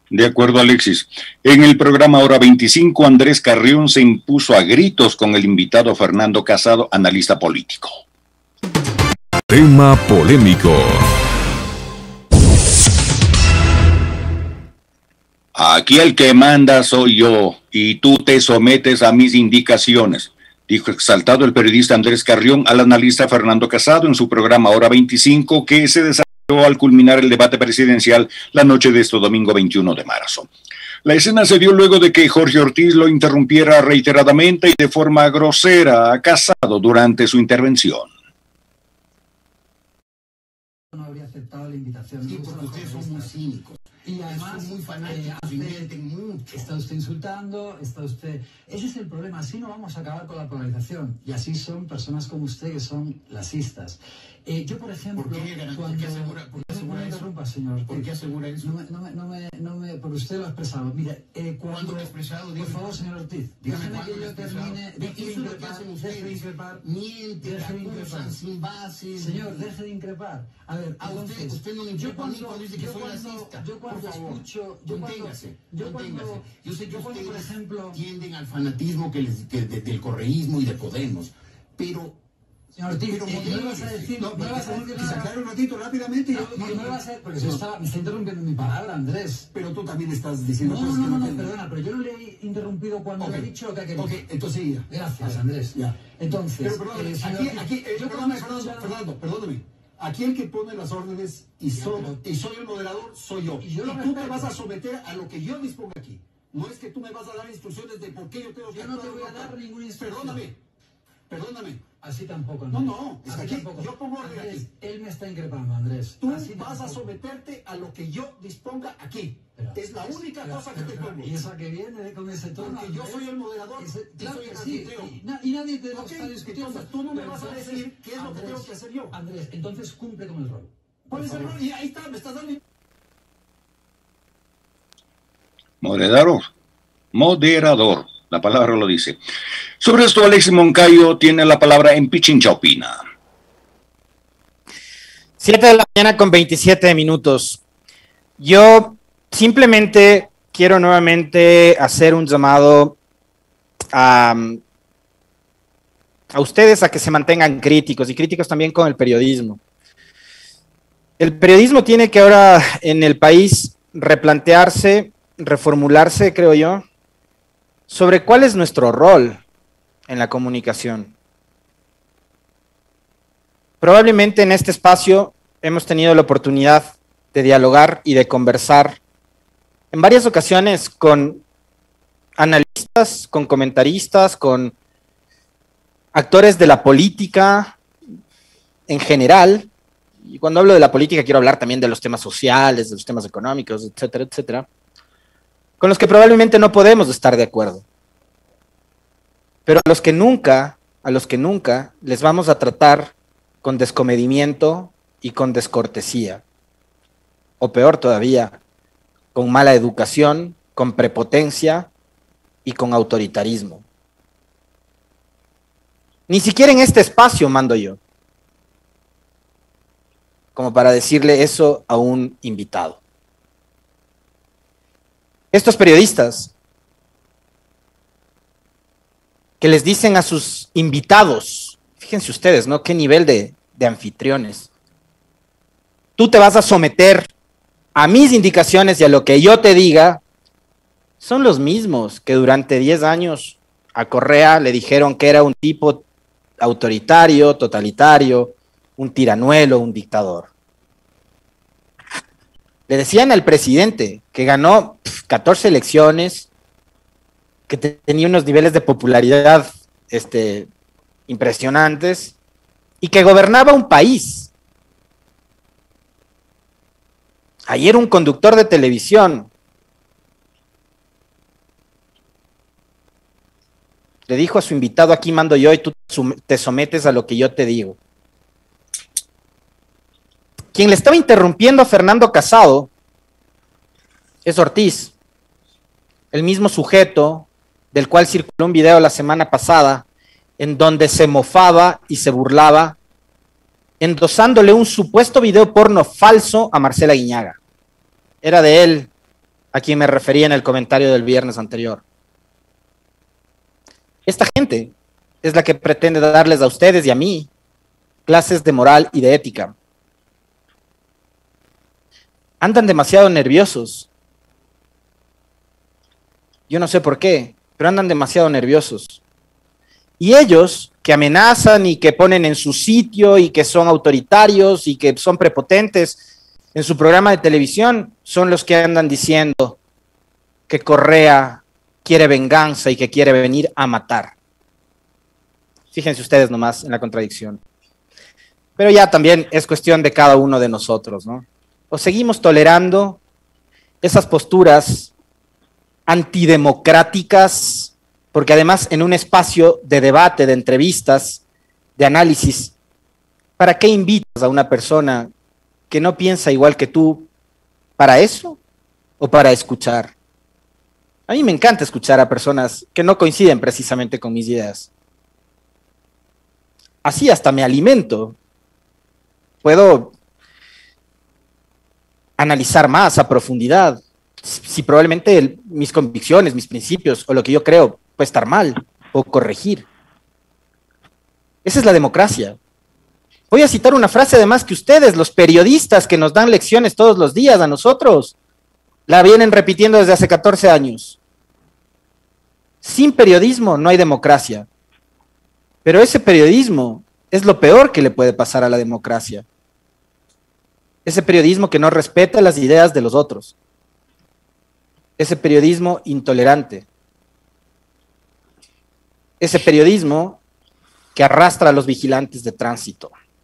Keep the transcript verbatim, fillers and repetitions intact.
De acuerdo, Alexis. En el programa Hora veinticinco, Andrés Carrión se impuso a gritos con el invitado Fernando Casado, analista político. Tema polémico. Aquí el que manda soy yo y tú te sometes a mis indicaciones, dijo exaltado el periodista Andrés Carrión al analista Fernando Casado en su programa Hora veinticinco, que se desarrolló al culminar el debate presidencial la noche de este domingo veintiuno de marzo. La escena se dio luego de que Jorge Ortiz lo interrumpiera reiteradamente y de forma grosera a Casado durante su intervención. No habría aceptado la invitación. Sí, porque ustedes son muy cínicos. Y además, son muy fanáticos, eh, hace, y mienten mucho. Está usted insultando, está usted... Ese es el problema, así no vamos a acabar con la polarización. Y así son personas como usted que son lasistas. Eh, yo, por ejemplo... ¿Por qué, cuando... ¿Por qué asegura, por qué asegura no, eso? Interrumpa, señor. ¿Por qué asegura eso? No me, no me, no me, no me, por usted lo ha expresado. Mire, eh, cuando... ¿Cuándo lo ha expresado? Por favor, señor Ortiz. Dígame déjeme que yo termine... Eso es lo que hacen ustedes. Mienten, acusan, sin bases. Señor, deje de increpar. A ver, a entonces... Usted, usted no me increpa a mí cuando dice que soy racista. Yo cuando por favor, escucho... Yo conténgase, yo conténgase. Cuando, yo sé que yo ustedes cuando, por ejemplo, tienden al fanatismo que les, que, de, del correísmo y de Podemos, pero... Señor Ortiz, pero, eh, no le vas a decir... No, no le vas a decir nada. Sacar un ratito rápidamente. No, no, no le vas a decir... Porque se está, me está interrumpiendo mi palabra, Andrés. Pero tú también estás diciendo... No, cosas no, que no, no, no, no perdona, pero yo no le he interrumpido cuando okay. le he dicho lo que ha querido. Ok, entonces ya. Gracias, Andrés. Ya. Entonces... Pero perdóname, eh, aquí, Ortiz, aquí, eh, yo perdóname, cuando Fernando, escucho- Fernando, perdóname. Aquí el que pone las órdenes y, so, y soy el moderador, soy yo. Y yo lo tú te respeto. vas a someter a lo que yo disponga aquí. No es que tú me vas a dar instrucciones de por qué yo tengo que... Yo no te actuar voy a o dar ninguna instrucción. Perdóname, perdóname. Así tampoco, No, Andrés. no, es Así que aquí tampoco. yo pongo orden Andrés, aquí. él me está increpando, Andrés. Tú Así vas a tampoco. someterte a lo que yo disponga aquí. Pero, es la única pero, cosa que pero, te pero, pongo. Y esa que viene con ese tono. Porque yo Andrés, soy el moderador ese- y claro soy que el sí. anfitrión. Y, na- y nadie te lo Ok, está discutiendo. entonces tú no me Pero vas a entonces, decir qué es lo que tengo que hacer yo. Andrés, entonces cumple con el rol. ¿Cuál Por es el favor. rol? Y ahí está, me estás dando... Moderador. Moderador. La palabra lo dice. Sobre esto, Alexis Moncayo tiene la palabra en Pichincha Opina. siete de la mañana con veintisiete minutos. Yo simplemente quiero nuevamente hacer un llamado a, a ustedes a que se mantengan críticos y críticos también con el periodismo. El periodismo tiene que ahora en el país replantearse, reformularse, creo yo, sobre cuál es nuestro rol en la comunicación. Probablemente en este espacio hemos tenido la oportunidad de dialogar y de conversar en varias ocasiones con analistas, con comentaristas, con actores de la política en general. Y cuando hablo de la política quiero hablar también de los temas sociales, de los temas económicos, etcétera, etcétera, con los que probablemente no podemos estar de acuerdo. Pero a los que nunca, a los que nunca les vamos a tratar con descomedimiento y con descortesía. O peor todavía, con mala educación, con prepotencia y con autoritarismo. Ni siquiera en este espacio mando yo, como para decirle eso a un invitado. Estos periodistas que les dicen a sus invitados, fíjense ustedes, ¿no? Qué nivel de, de anfitriones. Tú te vas a someter a mis indicaciones y a lo que yo te diga, son los mismos que durante diez años a Correa le dijeron que era un tipo autoritario, totalitario, un tiranuelo, un dictador. Le decían al presidente que ganó pf, catorce elecciones, que te, tenía unos niveles de popularidad este, impresionantes y que gobernaba un país. Ayer un conductor de televisión le dijo a su invitado, aquí mando yo y tú te sometes a lo que yo te digo. Quien le estaba interrumpiendo a Fernando Casado es Ortiz, el mismo sujeto del cual circuló un video la semana pasada en donde se mofaba y se burlaba, endosándole un supuesto video porno falso a Marcela Guiñaga. Era de él a quien me refería en el comentario del viernes anterior. Esta gente es la que pretende darles a ustedes y a mí clases de moral y de ética. Andan demasiado nerviosos. Yo no sé por qué, pero andan demasiado nerviosos. Y ellos, que amenazan y que ponen en su sitio y que son autoritarios y que son prepotentes en su programa de televisión, son los que andan diciendo que Correa quiere venganza y que quiere venir a matar. Fíjense ustedes nomás en la contradicción. Pero ya también es cuestión de cada uno de nosotros, ¿no? O seguimos tolerando esas posturas antidemocráticas, porque además en un espacio de debate, de entrevistas, de análisis, ¿para qué invitas a una persona que no piensa igual que tú? ¿Para eso o para escuchar? A mí me encanta escuchar a personas que no coinciden precisamente con mis ideas. Así hasta me alimento. Puedo analizar más a profundidad si probablemente el, mis convicciones, mis principios o lo que yo creo puede estar mal o corregir. Esa es la democracia. Voy a citar una frase además que ustedes, los periodistas que nos dan lecciones todos los días a nosotros, la vienen repitiendo desde hace catorce años. Sin periodismo no hay democracia. Pero ese periodismo es lo peor que le puede pasar a la democracia. Ese periodismo que no respeta las ideas de los otros. Ese periodismo intolerante. Ese periodismo que arrastra a los vigilantes de tránsito.